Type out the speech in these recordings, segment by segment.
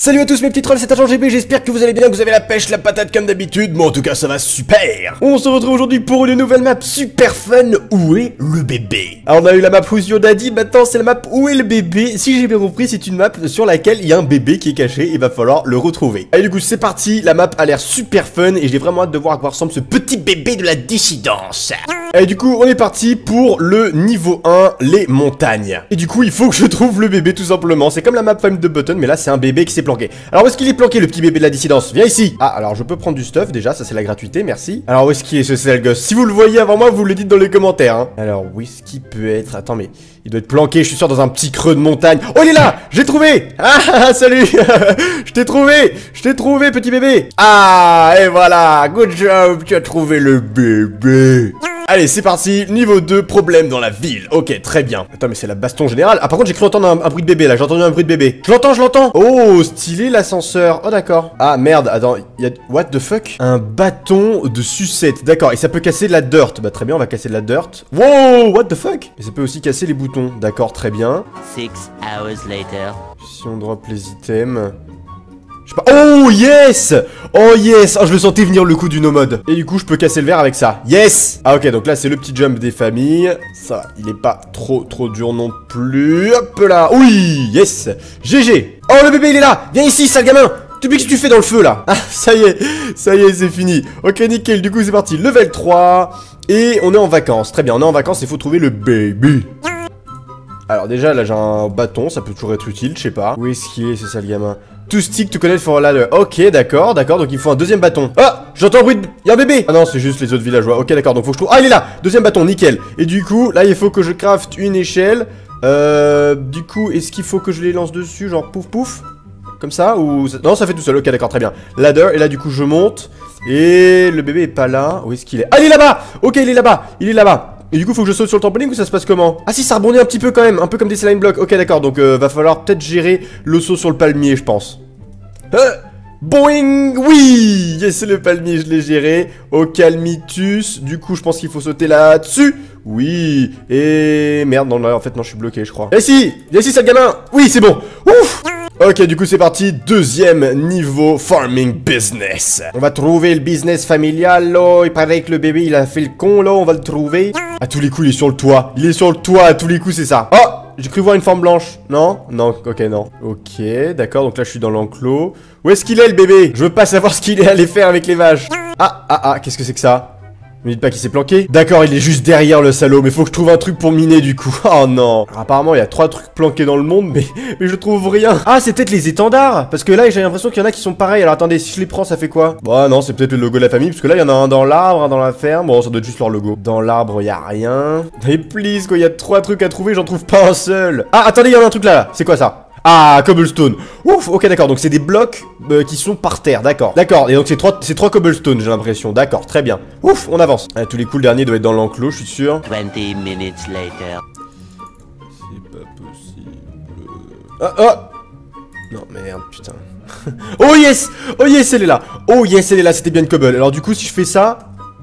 Salut à tous mes petits trolls, c'est Agent GB, j'espère que vous allez bien, que vous avez la pêche, la patate comme d'habitude. Moi en tout cas ça va super. On se retrouve aujourd'hui pour une nouvelle map super fun. Où est le bébé? Alors on a eu la map Who's Your Daddy, maintenant c'est la map Où est le bébé? Si j'ai bien compris, c'est une map sur laquelle il y a un bébé qui est caché, il va falloir le retrouver. Allez du coup c'est parti, la map a l'air super fun et j'ai vraiment hâte de voir à quoi ressemble ce petit bébé de la dissidence. Et du coup on est parti pour le niveau 1, les montagnes. Et du coup il faut que je trouve le bébé tout simplement. C'est comme la map Find the Button, mais là c'est un bébé qui s'est planqué. Alors où est-ce qu'il est planqué le petit bébé de la dissidence? Viens ici. Ah alors je peux prendre du stuff déjà, ça c'est la gratuité, merci. Alors où est-ce qu'il est ce sale gosse? Si vous le voyez avant moi, vous le dites dans les commentaires hein. Alors où est-ce qu'il peut être? Attends mais il doit être planqué, je suis sûr dans un petit creux de montagne. Oh il est là! J'ai trouvé! Ah salut. Je t'ai trouvé petit bébé. Ah et voilà, good job, tu as trouvé le bébé. Allez, c'est parti, niveau 2, problème dans la ville. Ok, très bien. Attends, mais c'est la baston générale. Ah, par contre, j'ai cru entendre un bruit de bébé, là. J'ai entendu un bruit de bébé. Je l'entends. Oh, stylé, l'ascenseur. Oh, d'accord. Ah, merde, attends, il y a... What the fuck? Un bâton de sucette. D'accord, et ça peut casser de la dirt. Bah, très bien, on va casser de la dirt. Wow, what the fuck? Et ça peut aussi casser les boutons. D'accord, très bien. 6 hours later. Si on drop les items... Oh yes! Oh yes! Oh je le sentais venir le coup du no mode. Et du coup je peux casser le verre avec ça. Yes! Ah ok donc là c'est le petit jump des familles. Ça il est pas trop dur non plus. Hop là! Oui! Yes! GG! Oh le bébé il est là! Viens ici sale gamin! Tu sais ce que tu fais dans le feu là? Ah ça y est c'est fini. Ok nickel du coup c'est parti. Level 3. Et on est en vacances. Très bien on est en vacances, il faut trouver le baby. Alors déjà là j'ai un bâton, ça peut toujours être utile, je sais pas. Où est-ce qu'il est ce sale gamin? To stick to connect for a ladder. Ok d'accord, donc il faut un deuxième bâton. Ah j'entends un bruit de... Y'a un bébé. Ah non c'est juste les autres villageois. Ok d'accord, donc faut que je trouve... Ah il est là. Deuxième bâton, nickel. Et du coup là il faut que je craft une échelle. Du coup est-ce qu'il faut que je les lance dessus? Genre pouf pouf? Comme ça ou... Non ça fait tout seul, ok d'accord très bien. Ladder et là du coup je monte. Et le bébé est pas là. Où est-ce qu'il est? Ah il est là-bas. Ok il est là-bas. Et du coup faut que je saute sur le trampoline ou ça se passe comment? Ah si ça rebondit un petit peu quand même, un peu comme des slime blocks. Ok d'accord, donc va falloir peut-être gérer le saut sur le palmier je pense. Boing. Oui. Yes c'est le palmier, je l'ai géré. Au calmitus. Du coup je pense qu'il faut sauter là-dessus. Oui. Et... Merde non là en fait non je suis bloqué je crois. Viens ici sale gamin. Oui c'est bon. Ouf. Ok du coup c'est parti, deuxième niveau farming business. On va trouver le business familial là. Il paraît que le bébé il a fait le con là, on va le trouver. À tous les coups il est sur le toit. À tous les coups c'est ça. Oh j'ai cru voir une forme blanche. Non, ok non. Ok d'accord donc là je suis dans l'enclos. Où est-ce qu'il est le bébé? Je veux pas savoir ce qu'il est allé faire avec les vaches. Ah qu'est-ce que c'est que ça? Me dites pas qu'il s'est planqué. D'accord, il est juste derrière le salaud, mais faut que je trouve un truc pour miner du coup. Oh non. Alors, apparemment, il y a 3 trucs planqués dans le monde, mais je trouve rien. Ah, c'est peut-être les étendards. Parce que là, j'ai l'impression qu'il y en a qui sont pareils. Alors attendez, si je les prends, ça fait quoi? Bah non, c'est peut-être le logo de la famille, parce que là, il y en a un dans l'arbre, un dans la ferme. Bon, ça doit être juste leur logo. Dans l'arbre, il y a rien. Mais please, quoi, il y a 3 trucs à trouver, j'en trouve pas un seul. Ah, attendez, il y en a un truc là. C'est quoi ça? Ah, cobblestone. Ouf, ok d'accord, donc c'est des blocs qui sont par terre, d'accord. Et donc c'est 3 cobblestone, j'ai l'impression, d'accord, très bien. Ouf, on avance. À tous les coups, le dernier doit être dans l'enclos, je suis sûr. 20 minutes later. C'est pas possible. Non, merde, putain. Oh yes, elle est là. C'était bien une cobble. Alors du coup, si je fais ça...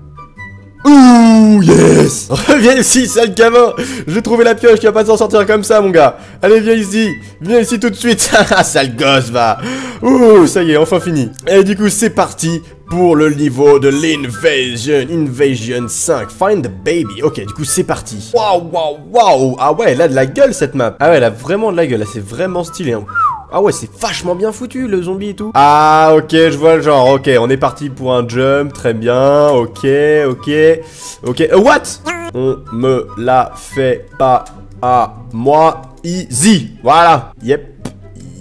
Ouh, yes. Viens ici, sale gamin. J'ai trouvé la pioche, tu vas pas s'en sortir comme ça, mon gars. Allez, viens ici tout de suite. Sale gosse, va. Ouh, ça y est, enfin fini. Et du coup, c'est parti pour le niveau de l'Invasion 5. Find the baby. Ok, du coup, c'est parti. Waouh. Ah ouais, elle a de la gueule, cette map. Ah ouais, elle a vraiment de la gueule, là, c'est vraiment stylé, hein. Ah ouais, c'est vachement bien foutu, le zombie et tout. Ah, ok, je vois le genre. Ok, on est parti pour un jump. Très bien. Ok. What? On me la fait pas à moi. Easy. Voilà. Yep.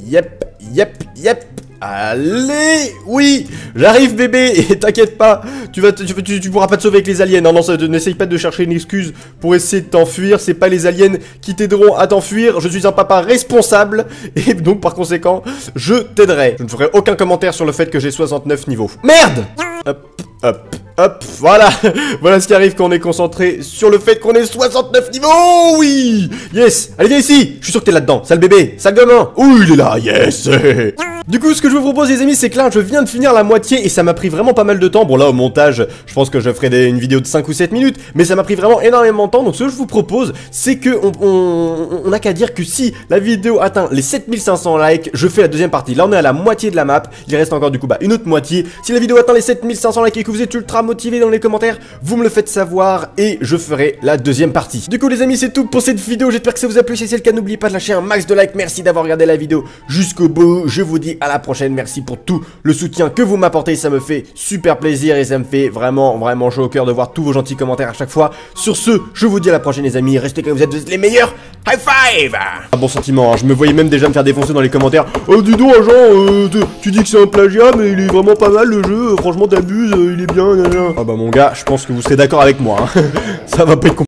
Allez, oui, j'arrive bébé, et t'inquiète pas, tu pourras pas te sauver avec les aliens. Non, n'essaye pas de chercher une excuse pour essayer de t'enfuir, c'est pas les aliens qui t'aideront à t'enfuir, je suis un papa responsable, et donc par conséquent, je t'aiderai. Je ne ferai aucun commentaire sur le fait que j'ai 69 niveaux. Merde! Hop, voilà. Voilà ce qui arrive quand on est concentré sur le fait qu'on ait 69 niveaux. Oh, oui. Yes. Allez, viens ici. Je suis sûr que t'es là-dedans. Sale bébé, sale gamin. Ouh, il est là. Yes. Du coup, ce que je vous propose les amis, c'est que là, je viens de finir la moitié et ça m'a pris vraiment pas mal de temps. Bon là, au montage, je pense que je ferai une vidéo de 5 ou 7 minutes, mais ça m'a pris vraiment énormément de temps. Donc ce que je vous propose, c'est que on a qu'à dire que si la vidéo atteint les 7500 likes, je fais la deuxième partie. Là, on est à la moitié de la map, il reste encore du coup une autre moitié. Si la vidéo atteint les 7500 likes et que vous êtes ultra motivé dans les commentaires, vous me le faites savoir et je ferai la deuxième partie. Du coup les amis, c'est tout pour cette vidéo, j'espère que ça vous a plu. Si c'est le cas, n'oubliez pas de lâcher un max de likes. Merci d'avoir regardé la vidéo jusqu'au bout. Je vous dis à la prochaine, merci pour tout le soutien que vous m'apportez, ça me fait super plaisir et ça me fait vraiment chaud au cœur de voir tous vos gentils commentaires à chaque fois. Sur ce, je vous dis à la prochaine les amis, restez comme vous êtes les meilleurs. High five! Un bon sentiment, hein. Je me voyais même déjà me faire défoncer dans les commentaires. Oh dis donc agent, tu dis que c'est un plagiat mais il est vraiment pas mal le jeu, franchement t'abuses, il est bien, Ah bah mon gars, je pense que vous serez d'accord avec moi, hein. Ça va pas être compliqué.